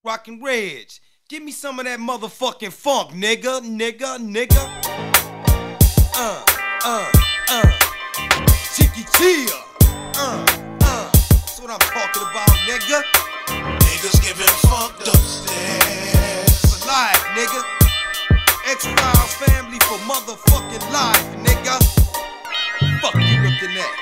Rockin' Reg, give me some of that motherfucking funk, nigga. Chiquitilla. That's what I'm talking about, nigga. Niggas giving fucked up stares. For life, nigga. X-Files family for motherfucking life, nigga. Fuck you looking at?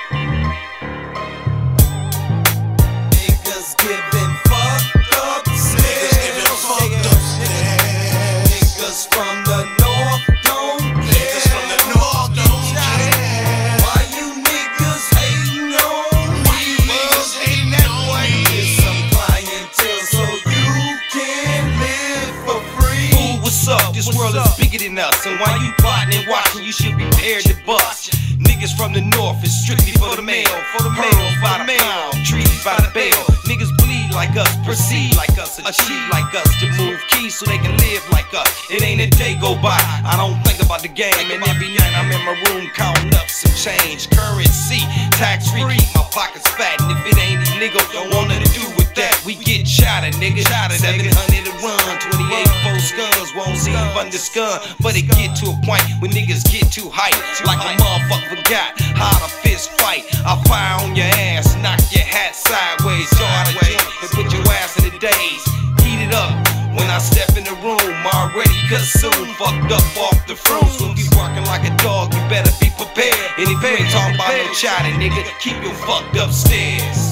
Niggas giving fucked up stares. Niggas giving fucked up stares. Niggas from the north don't care. Niggas from the north don't care. Why you niggas hating on me? Why you niggas hating that way? Get some clientele so you can live for free. Ooh, what's up? This world is bigger than us, and while you plotting and watching, you should be prepared to bust. Niggas from the north is strictly for the mail, pearls by the pound, trees by the bale. Niggas bleed like us, perceive like us, achieve like us, to move keys so they can live like us. It ain't a day go by, I don't think about the game, and every night I'm in my room counting up some change. Currency, tax free, keep my pockets fat, and if it ain't illegal, don't want nothing to do with that. We get shot at, nigga. 700 to run, 28 4 guns, won't see them under gun. But it get to a point when niggas get too hype, like a motherfucker forgot how to fist fight. I fire on your ass, knock your hat sideways, jaw out of joint, and put your ass in the days. Heat it up when I step in the room, already consumed, fucked up off the fruits. When we working like a dog, you better be prepared. And if you ain't talking about no chowder, nigga, keep your fucked up stairs.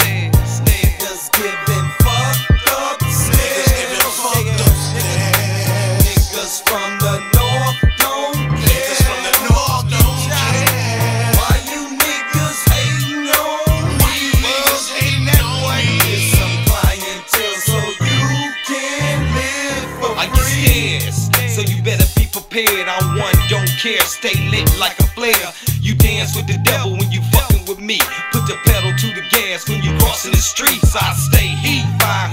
Niggas giving fucked up stairs. Niggas giving fucked up stares. Niggas from the north don't care. Niggas from the north don't care. Why you niggas hating on me? Why you niggas hating that way? Get some clientele so you can live for free. I get scared, so you better be prepared. I'm one, don't care, stay lit like a flare. You dance with the devil when you fucking with me. Put the pedal to the gas when you crossing the streets. I stay heat,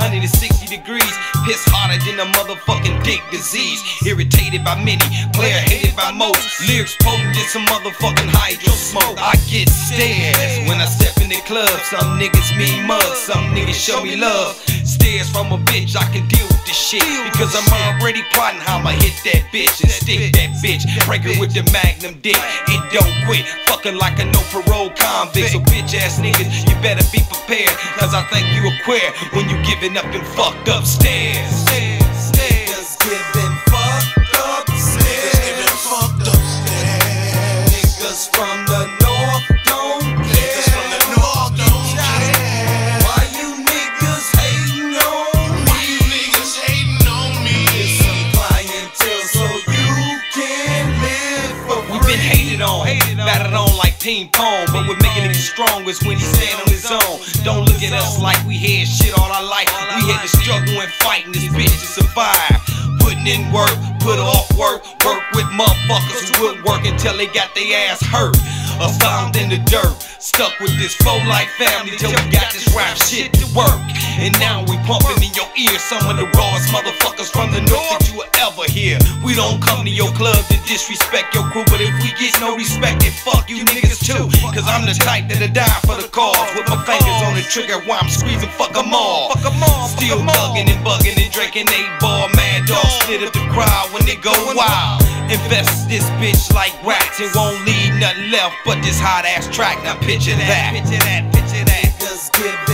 560 degrees. Piss harder than a motherfucking dick disease. Irritated by many, player hated by most. Lyrics potent than some motherfucking hydro smoke. I get stares when I step in the club. Some niggas mean mugs, some niggas show me love. Stares from a bitch, I can deal with this shit, because I'm already plotting how I'ma hit that bitch and stick that bitch. Break her with the magnum dick, it don't quit. Fucking like a no parole convict. So bitch ass niggas, you better be prepared, cause I think you a queer when you giving up and fucked up stares. Niggas giving fucked up stares. Niggas giving fucked up stares. Niggas from the north don't care. Niggas from the north don't care. Why you niggas hating on me? Why you niggas hating on me? Get some clientele so you can live for free. We've been hated on, battered on like ping pong, but we're making it strong is when he stand on his own. Don't look at us like we had shit all our life. We had to struggle and fight in this bitch to survive. Putting in work, put off work, work with motherfuckers who wouldn't work until they got their ass hurt or found in the dirt. Stuck with this faux-life family till we got this rap shit to work. And now we pumping in your ear some of the rawest motherfuckers from the north that you will ever hear. We don't come to your club to disrespect your crew, but if we get no respect, then fuck you niggas too. Cause I'm the type that'll die for the cause, with my fingers on the trigger while I'm screaming fuck 'em all. Still thugging and bugging and drinking 8-ball, mad dog split up the crowd when they go wild. Invest this bitch like rats and won't leave nothing left but this hot ass track. Now picture that. Niggas give